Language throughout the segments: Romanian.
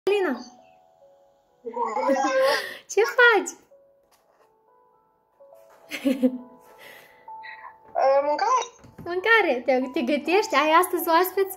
Alina, ce faci? Mâncare? Mâncare, te gătești? Ai astăzi oaspeți?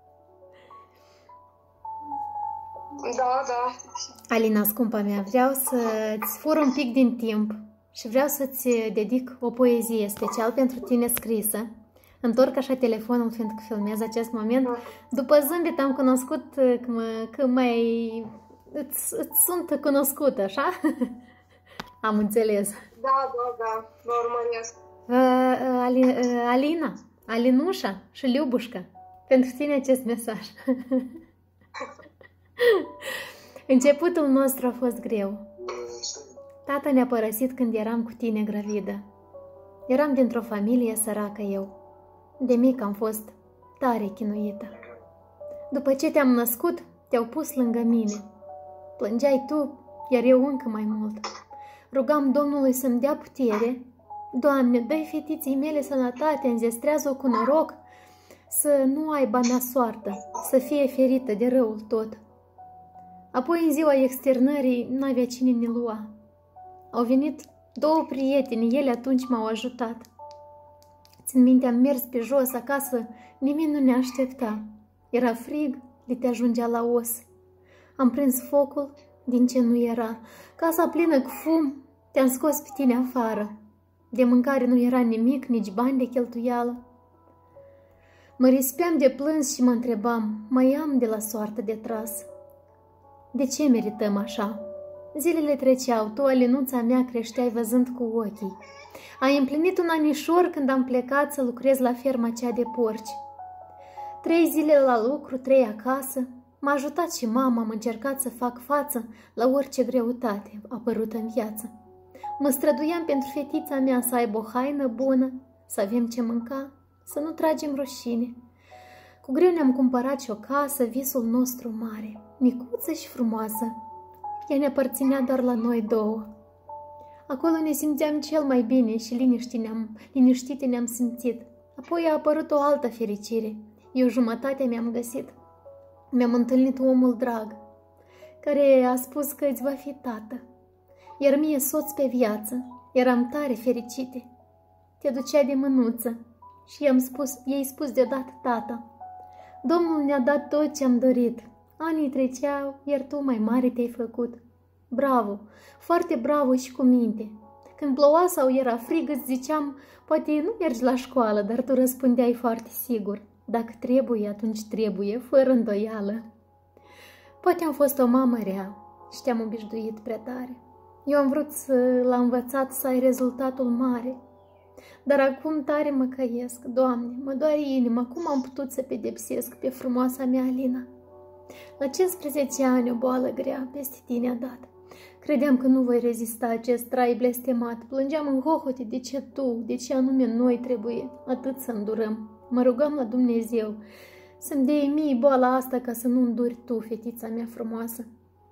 Da, da. Alina, scumpa mea, vreau să-ți fur un pic din timp și vreau să-ți dedic o poezie special pentru tine scrisă. Întorc așa telefonul, fiindcă filmez acest moment. După zâmbet am cunoscut că îți sunt cunoscută, așa? Am înțeles. Da, vă urmăresc. Alina, Alinușa și Liubușca, pentru tine acest mesaj. Începutul nostru a fost greu. Tata ne-a părăsit când eram cu tine gravidă. Eram dintr-o familie săracă eu. De mic am fost tare chinuită. După ce te-am născut, te-au pus lângă mine. Plângeai tu, iar eu încă mai mult. Rugam Domnului să-mi dea putere. Doamne, dă-i fetiței mele sănătate, înzestrează-o cu noroc, să nu aibă mea soartă, să fie ferită de răul tot. Apoi, în ziua externării, n-avea cine ne lua. Au venit două prieteni, ele atunci m-au ajutat. Țin minte, am mers pe jos, acasă, nimeni nu ne aștepta. Era frig, li te ajungea la os. Am prins focul din ce nu era. Casa plină cu fum, te-am scos pe tine afară. De mâncare nu era nimic, nici bani de cheltuială. Mă rispeam de plâns și mă întrebam, mai am de la soartă de tras. De ce merităm așa? Zilele treceau, tu, Alinuța mea, creșteai văzând cu ochii. Ai împlinit un anișor când am plecat să lucrez la ferma cea de porci. 3 zile la lucru, 3 acasă. M-a ajutat și mama, am încercat să fac față la orice greutate apărută în viață. Mă străduiam pentru fetița mea să aibă o haină bună, să avem ce mânca, să nu tragem rușine. Cu greu ne-am cumpărat și o casă, visul nostru mare, micuță și frumoasă. Ea ne aparținea doar la noi două. Acolo ne simțeam cel mai bine și liniștite ne-am simțit. Apoi a apărut o altă fericire. Eu jumătate mi-am găsit. Mi-am întâlnit omul drag, care a spus că îți va fi tată. Iar mie soț pe viață, eram tare fericite. Te ducea de mânuță și i-ai spus deodată tata. Domnul ne-a dat tot ce-am dorit. Anii treceau, iar tu mai mare te-ai făcut. Bravo, foarte bravo și cu minte. Când ploua sau era frig, îți ziceam, poate nu mergi la școală, dar tu răspundeai foarte sigur. Dacă trebuie, atunci trebuie, fără îndoială. Poate am fost o mamă rea și te-am obișnuit prea tare. Eu am vrut l-a învățat să ai rezultatul mare. Dar acum tare mă căiesc, Doamne, mă doare inima, cum am putut să pedepsesc pe frumoasa mea Alina? La 15 ani o boală grea peste tine a dat. Credeam că nu voi rezista acest trai blestemat. Plângeam în hohote de ce tu, de ce anume noi trebuie atât să îndurăm. Mă rugam la Dumnezeu să-mi dea mie boala asta ca să nu înduri tu, fetița mea frumoasă.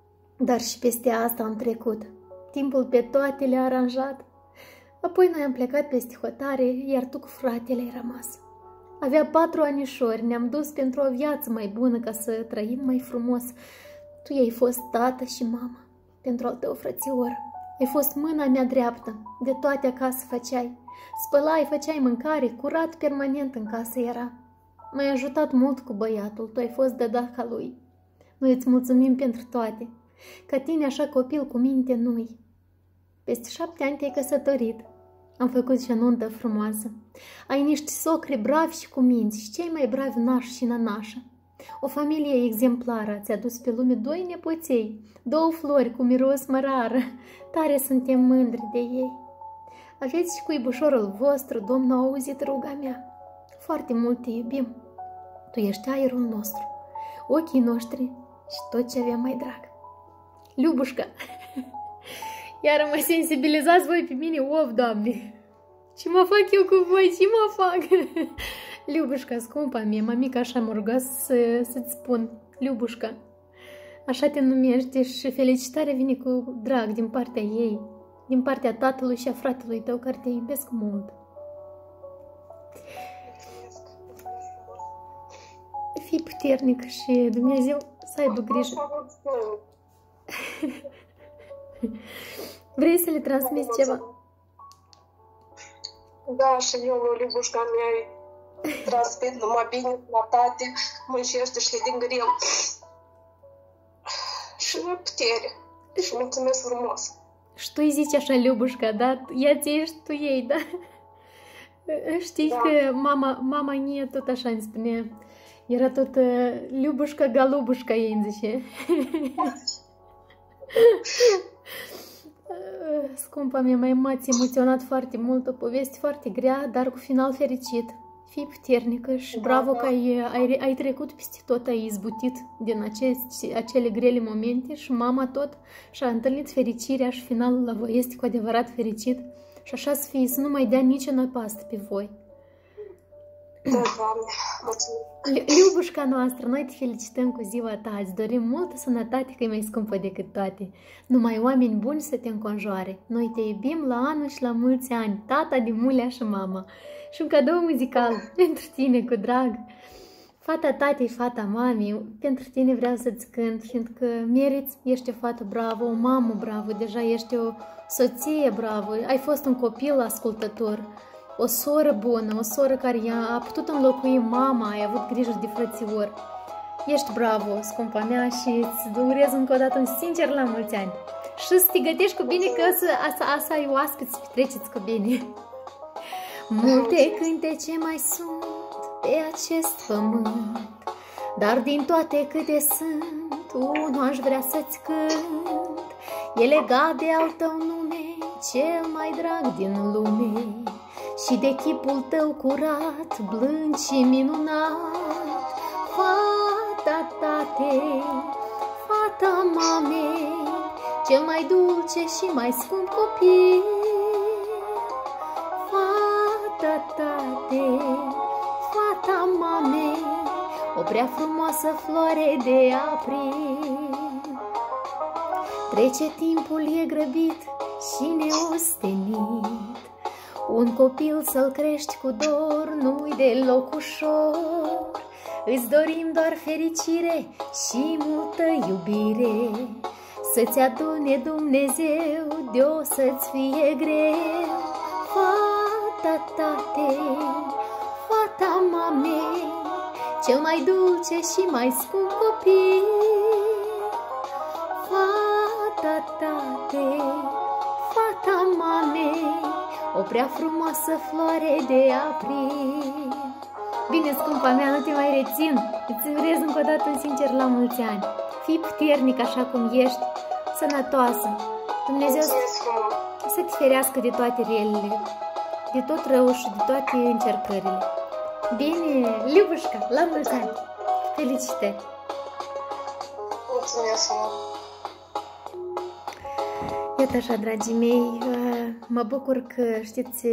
Dar și peste asta am trecut. Timpul pe toate le-a aranjat. Apoi noi am plecat peste hotare, iar tu cu fratele ai rămas. Avea 4 anișori, ne-am dus pentru o viață mai bună ca să trăim mai frumos. Tu ai fost tată și mamă pentru al tău frățior. Ai fost mâna mea dreaptă, de toate acasă făceai. Spălai, făceai mâncare, curat permanent în casă era. M-ai ajutat mult cu băiatul, tu ai fost dădaca lui. Noi îți mulțumim pentru toate. Ca tine așa copil cu minte nu-i. Peste 7 ani te-ai căsătorit. Am făcut și o nuntă frumoasă. Ai niște socri bravi și cu minți și cei mai bravi nași și nănașă. O familie exemplară ți-a dus pe lume 2 nepoței, 2 flori cu miros mărară. Tare suntem mândri de ei. Aveți și cuibușorul vostru, Domnul a auzit ruga mea. Foarte mult te iubim. Tu ești aerul nostru, ochii noștri și tot ce avem mai drag. Liubușca! Iar mă sensibilizați voi pe mine, of, Doamne! Ce mă fac eu cu voi? Ce mă fac? Liubușca, scumpa mie, mămica așa mă ruga să-ți spun. Liubușca, așa te numești și felicitarea vine cu drag din partea ei, din partea tatălui și a fratelui tău care te iubesc mult. Fii puternic și Dumnezeu Să aibă grijă. Vrei să le transmiți ceva? Da, și eu, Libușca, mi-ai transmit numai bine, sănătate, muncește și din greu. Și putere. Și mulțumesc frumos. Și tu îi zici așa, Liubușca, da? Ea ți ești tu ei, da? Știi că mama nie tot așa îmi spunea. Era tot Liubușca, Galubușca, ei îmi zice. Scumpa mea, m-ați emoționat foarte mult, o poveste foarte grea, dar cu final fericit. Fii puternică și bravo că ai trecut peste tot, ai izbutit din acele grele momente și mama tot și-a întâlnit fericirea și finalul la voi este cu adevărat fericit și așa să fie, să nu mai dea nicio năpastă pe voi. Da, Doamne, mulțumesc. Liubușca noastră, noi te felicităm cu ziua ta, îți dorim multă sănătate, că e mai scumpă decât toate. Numai oameni buni să te înconjoare. Noi te iubim la anul și la mulți ani, tata din Mulea și mama. Și un cadou muzical pentru tine, cu drag. Fata tatei, fata mamei, pentru tine vreau să-ți cânt, fiindcă meriți, ești o fată bravă, o mamă bravă, deja ești o soție bravă, ai fost un copil ascultător, o soră bună, o soră care a putut înlocui mama, ai avut grijă de frățior. Ești bravo, scumpa mea, și îți urez încă o dată un sincer la mulți ani. Și să te gătești cu bine, că să ai oaspeți, să petreceți cu bine. Multe cântece mai sunt pe acest pământ, dar din toate câte sunt, unul aș vrea să-ți cânt. E legat de al tău nume, cel mai drag din lume, și de chipul tău curat, blând și minunat. Fata tatei, fata mamei, cel mai dulce și mai scump copil. Fata tatei, fata mamei, o prea frumoasă floare de april. Trece timpul, e grăbit și neostenit, un copil să-l crești cu dor nu-i deloc ușor. Îți dorim doar fericire și multă iubire, să-ți adune Dumnezeu de-o să-ți fie greu. Fata tatei, fata mamei, cel mai dulce și mai scump copil. Fata tatei, fata mamei, o prea frumoasă floare de april. Bine, scumpa mea, nu te mai rețin. Îți urez încă o dată un sincer la mulți ani. Fii puternic așa cum ești, sănătoasă. Dumnezeu să te ferească de toate relele, de tot rău și de toate încercările. Bine, Liubușca, la mulți ani. Felicitări! Mulțumesc mult! Iată așa, dragii mei, mă bucur că, știți,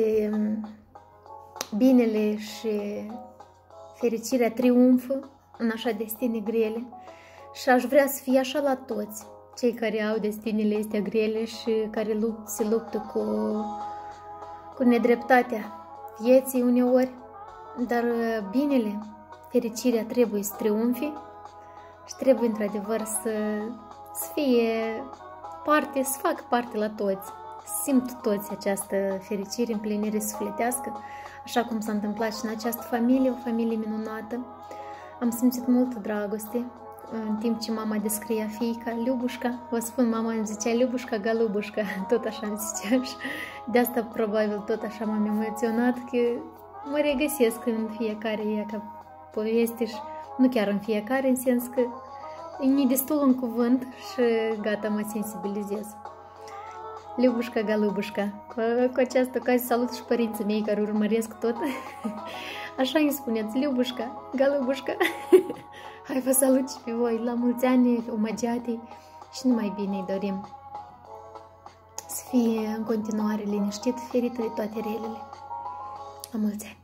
binele și fericirea triumfă în așa destine grele și aș vrea să fie așa la toți cei care au destinele astea grele și care se luptă cu nedreptatea vieții uneori, dar binele, fericirea trebuie să triumfe și trebuie într-adevăr să fie parte, să facă parte la toți, simt toți această fericire, împlinire sufletească, așa cum s-a întâmplat și în această familie, o familie minunată. Am simțit multă dragoste în timp ce mama descria fiica, Liubușca, vă spun, mama îmi zicea Liubușca, Galubușca, tot așa îmi zicea și de asta probabil tot așa m-am emoționat, că mă regăsesc în fiecare ea ca poveste și nu chiar în fiecare, în sens că e destul un cuvânt și gata, mă sensibilizez. Liubușca, Galubușca, cu această ocazie salut și părinții mei care urmăresc tot. Așa îmi spuneți, Liubușca, Galubușca. Hai, vă salut și pe voi, la mulți ani omagiate și numai bine îi dorim. Să fie în continuare liniștit, ferită de toate relele. La mulți ani!